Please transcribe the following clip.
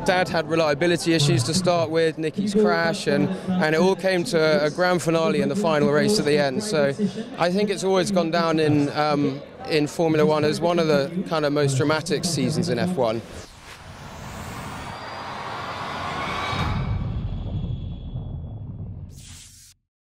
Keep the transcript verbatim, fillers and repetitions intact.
Dad had reliability issues to start with, Niki's crash, and, and it all came to a grand finale in the final race at the end. So I think it's always gone down in, um, in Formula One as one of the kind of most dramatic seasons in F one.